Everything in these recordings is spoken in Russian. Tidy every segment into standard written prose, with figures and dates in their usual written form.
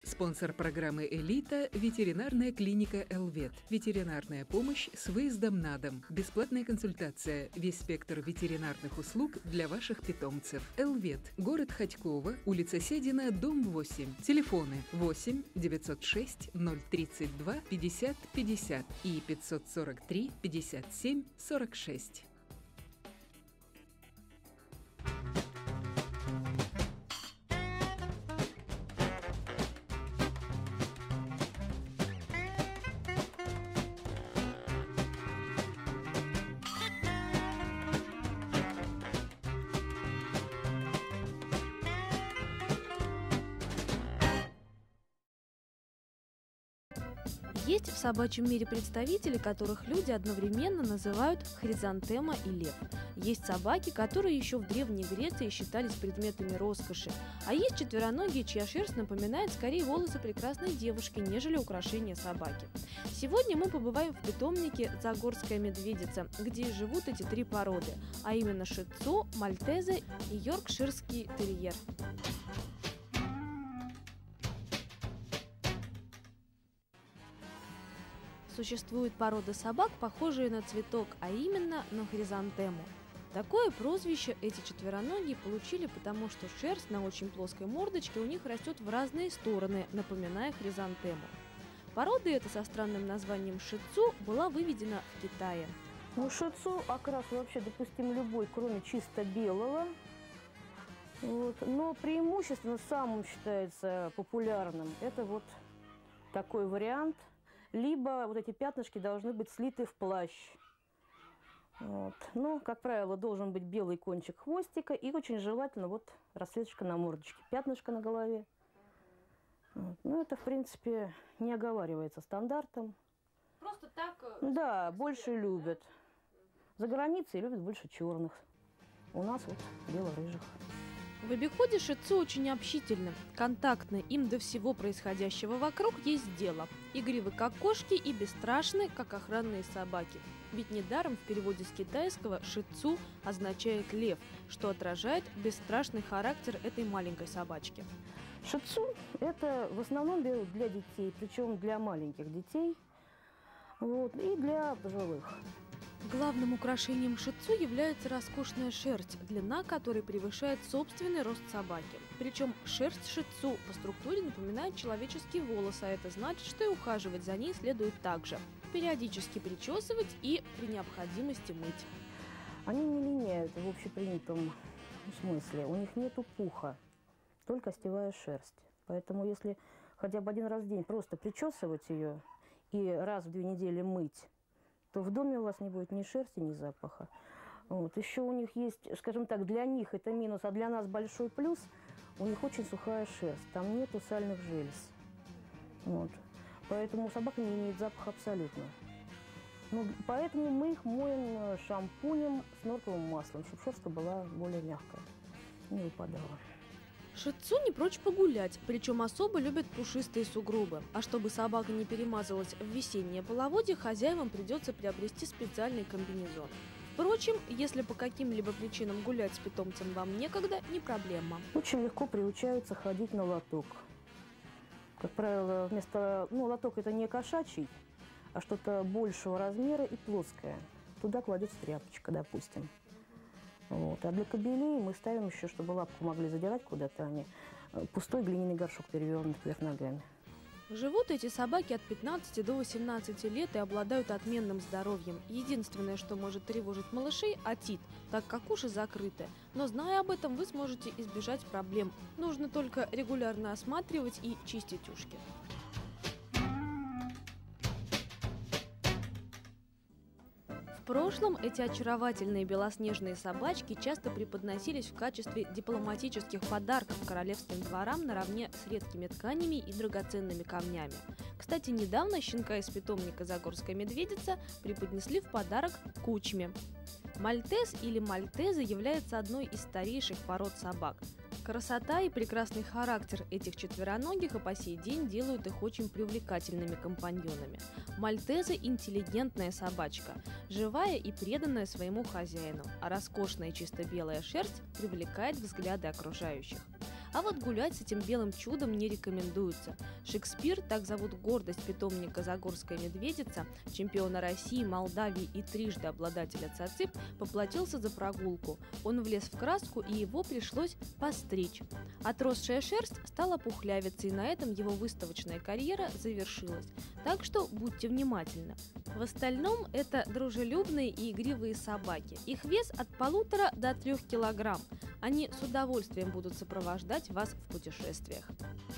Спонсор программы «Элита» – ветеринарная клиника «Элвет». Ветеринарная помощь с выездом на дом. Бесплатная консультация. Весь спектр ветеринарных услуг для ваших питомцев. «Элвет». Город Хотьково. Улица Седина, дом 8. Телефоны 8 906 032 50 50 и 543 57 46. Есть в собачьем мире представители, которых люди одновременно называют хризантема и лев. Есть собаки, которые еще в Древней Греции считались предметами роскоши. А есть четвероногие, чья шерсть напоминает скорее волосы прекрасной девушки, нежели украшение собаки. Сегодня мы побываем в питомнике «Загорская медведица», где живут эти три породы, а именно ши-тсу, мальтезе и йоркширский терьер. Существует порода собак, похожие на цветок, а именно на хризантему. Такое прозвище эти четвероногие получили, потому что шерсть на очень плоской мордочке у них растет в разные стороны, напоминая хризантему. Порода эта со странным названием ши-тсу была выведена в Китае. Ши-тсу окрас вообще допустим любой, кроме чисто белого. Но преимущественно самым считается популярным это вот такой вариант. Либо вот эти пятнышки должны быть слиты в плащ. Но, как правило, должен быть белый кончик хвостика и очень желательно вот расцветочка на мордочке, пятнышко на голове. Ну, это, в принципе, не оговаривается стандартом. Просто так? Да, больше любят. За границей любят больше черных. У нас вот бело-рыжих. В обиходе ши-тсу очень общительны, контактны, им до всего происходящего вокруг есть дело. Игривы, как кошки, и бесстрашны, как охранные собаки. Ведь недаром в переводе с китайского ши-тсу означает «лев», что отражает бесстрашный характер этой маленькой собачки. Ши-тсу – это в основном берут для детей, причем для маленьких детей, и для пожилых. Главным украшением ши-тсу является роскошная шерсть, длина которой превышает собственный рост собаки. Причем шерсть ши-тсу по структуре напоминает человеческие волосы, а это значит, что и ухаживать за ней следует так же. Периодически причесывать и при необходимости мыть. Они не линяют в общепринятом смысле, у них нету пуха, только остевая шерсть. Поэтому если хотя бы один раз в день просто причесывать ее и раз в 2 недели мыть, то в доме у вас не будет ни шерсти, ни запаха. Еще у них есть, скажем так, для них это минус, а для нас большой плюс. У них очень сухая шерсть, там нету сальных желез. Поэтому собака не имеет запаха абсолютно. Поэтому мы их моем шампунем с норковым маслом, чтобы шерстка была более мягкая, не выпадала. Ши-тсу не прочь погулять, причем особо любят пушистые сугробы. А чтобы собака не перемазалась в весеннее половодье, хозяевам придется приобрести специальный комбинезон. Впрочем, если по каким-либо причинам гулять с питомцем вам некогда, не проблема. Очень легко приучаются ходить на лоток. Как правило, лоток это не кошачий, а что-то большего размера и плоское. Туда кладется тряпочка, допустим. А для кобелей мы ставим еще, чтобы лапку могли задирать куда-то они, пустой глиняный горшок, перевернутый вверх ногами. Живут эти собаки от 15 до 18 лет и обладают отменным здоровьем. Единственное, что может тревожить малышей – отит, так как уши закрыты. Но зная об этом, вы сможете избежать проблем. Нужно только регулярно осматривать и чистить ушки. В прошлом эти очаровательные белоснежные собачки часто преподносились в качестве дипломатических подарков королевским дворам наравне с редкими тканями и драгоценными камнями. Кстати, недавно щенка из питомника «Загорская медведица» преподнесли в подарок кучме. Мальтез или мальтеза является одной из старейших пород собак. Красота и прекрасный характер этих четвероногих и по сей день делают их очень привлекательными компаньонами. Мальтеза – интеллигентная собачка, живая и преданная своему хозяину, а роскошная чисто белая шерсть привлекает взгляды окружающих. А вот гулять с этим белым чудом не рекомендуется. Шекспир, так зовут гордость питомника Загорская медведица, чемпиона России, Молдавии и трижды обладателя ЦАЦИП, поплатился за прогулку. Он влез в краску, и его пришлось постричь. Отросшая шерсть стала пухлявицей, и на этом его выставочная карьера завершилась. Так что будьте внимательны. В остальном это дружелюбные и игривые собаки. Их вес от 1,5 до 3 килограмм. Они с удовольствием будут сопровождать вас в путешествиях.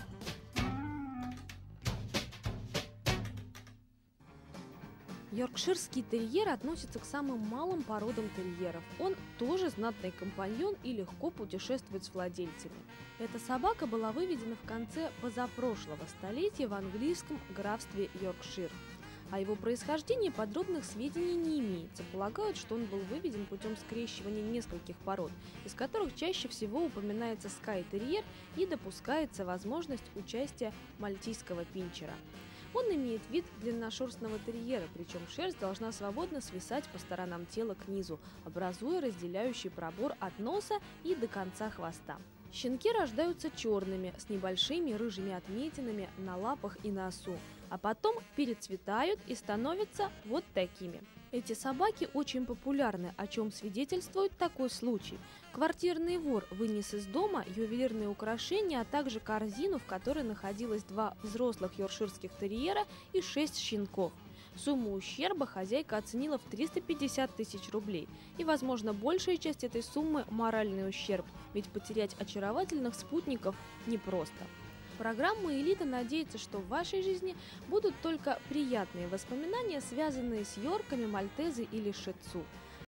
Йоркширский терьер относится к самым малым породам терьеров. Он тоже знатный компаньон и легко путешествует с владельцами. Эта собака была выведена в конце позапрошлого столетия в английском графстве Йоркшир. О его происхождении подробных сведений не имеется. Полагают, что он был выведен путем скрещивания нескольких пород, из которых чаще всего упоминается скай-терьер и допускается возможность участия мальтийского пинчера. Он имеет вид длинношерстного терьера, причем шерсть должна свободно свисать по сторонам тела к низу, образуя разделяющий пробор от носа и до конца хвоста. Щенки рождаются черными, с небольшими рыжими отметинами на лапах и носу, а потом перецветают и становятся вот такими. Эти собаки очень популярны, о чем свидетельствует такой случай. Квартирный вор вынес из дома ювелирные украшения, а также корзину, в которой находилось 2 взрослых йоркширских терьера и 6 щенков. Сумму ущерба хозяйка оценила в 350 тысяч рублей. И, возможно, большая часть этой суммы – моральный ущерб, ведь потерять очаровательных спутников непросто. Программа «Элита» надеется, что в вашей жизни будут только приятные воспоминания, связанные с йорками, мальтезой или шицу.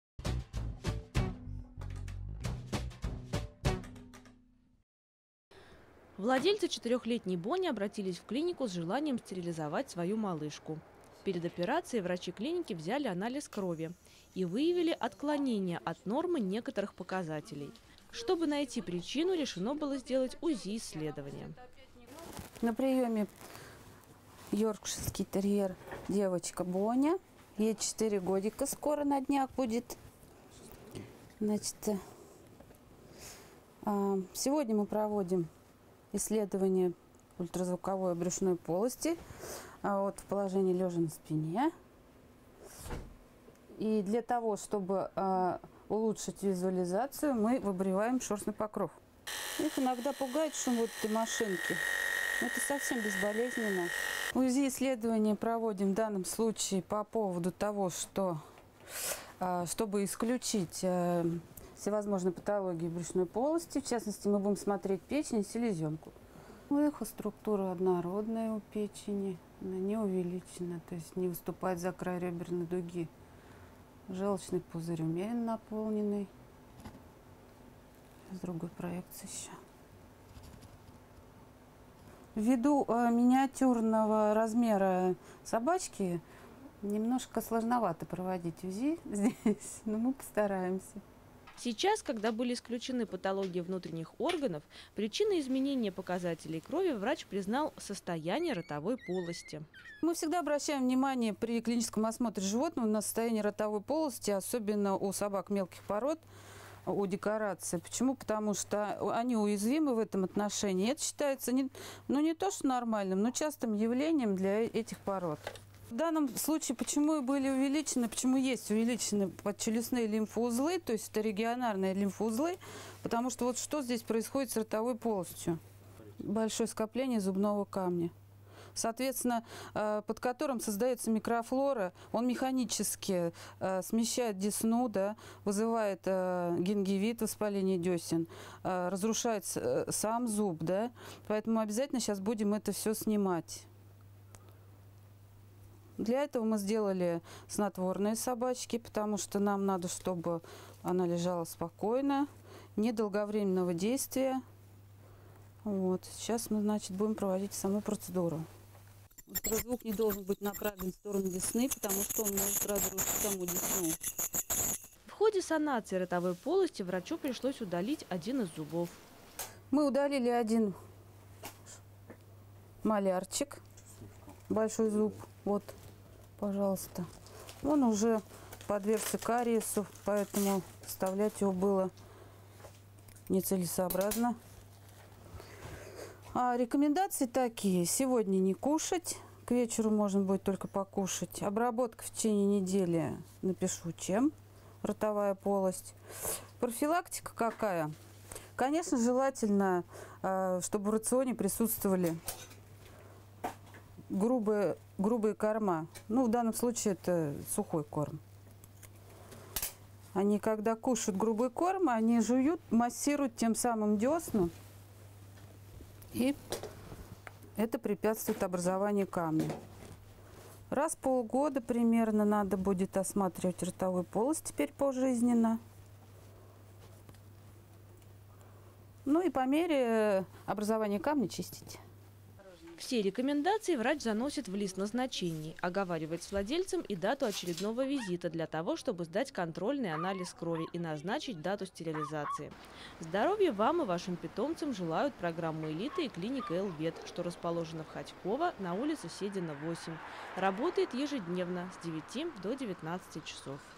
Владельцы 4-летней Бонни обратились в клинику с желанием стерилизовать свою малышку. Перед операцией врачи клиники взяли анализ крови и выявили отклонение от нормы некоторых показателей. Чтобы найти причину, решено было сделать УЗИ-исследование. На приеме йоркширский терьер девочка Боня. Ей 4 годика, скоро на днях будет. Значит, сегодня мы проводим исследование ультразвуковой брюшной полости в положении лежа на спине. И для того, чтобы улучшить визуализацию, мы выбриваем шерстный покров. Их иногда пугает шум вот этой машинки. Это совсем безболезненно. УЗИ-исследование проводим в данном случае по поводу того, что, чтобы исключить всевозможные патологии брюшной полости. В частности, мы будем смотреть печень и селезенку. Эхоструктура однородная у печени, она не увеличена, то есть не выступает за край реберной дуги. Желчный пузырь умеренно наполненный. С другой проекции еще. Ввиду миниатюрного размера собачки немножко сложновато проводить УЗИ здесь, но мы постараемся. Сейчас, когда были исключены патологии внутренних органов, причиной изменения показателей крови врач признал состояние ротовой полости. Мы всегда обращаем внимание при клиническом осмотре животного на состояние ротовой полости, особенно у собак мелких пород, у декорации. Почему? Потому что они уязвимы в этом отношении. Это считается не то что нормальным, но частым явлением для этих пород. В данном случае почему и были увеличены, почему есть увеличены подчелюстные лимфоузлы, то есть это регионарные лимфоузлы, потому что вот что здесь происходит с ротовой полостью. Большое скопление зубного камня. Соответственно, под которым создается микрофлора, он механически смещает десну, да, вызывает гингивит, воспаление десен, разрушает сам зуб, да, поэтому обязательно сейчас будем это все снимать. Для этого мы сделали снотворные собачки, потому что нам надо, чтобы она лежала спокойно, недолговременного действия. Вот. Сейчас мы, значит, будем проводить саму процедуру. Ультразвук не должен быть направлен в сторону десны, потому что он может разрушить саму десну. В ходе санации ротовой полости врачу пришлось удалить один из зубов. Мы удалили один малярчик, большой зуб. Вот, пожалуйста. Он уже подвергся кариесу, поэтому вставлять его было нецелесообразно. Рекомендации такие. Сегодня не кушать. К вечеру можно будет только покушать. Обработка в течение недели. Напишу, чем. Ротовая полость. Профилактика какая? Конечно, желательно, чтобы в рационе присутствовали грубые корма. Ну, в данном случае это сухой корм. Они, когда кушают грубый корм, они жуют, массируют тем самым десну. И это препятствует образованию камня. Раз в полгода примерно надо будет осматривать ротовую полость теперь пожизненно. Ну и по мере образования камня чистить. Все рекомендации врач заносит в лист назначений, оговаривает с владельцем и дату очередного визита для того, чтобы сдать контрольный анализ крови и назначить дату стерилизации. Здоровья вам и вашим питомцам желают программа «Элита» и клиника «Элвет», что расположена в Хотьково на улице Седина, 8. Работает ежедневно с 9 до 19 часов.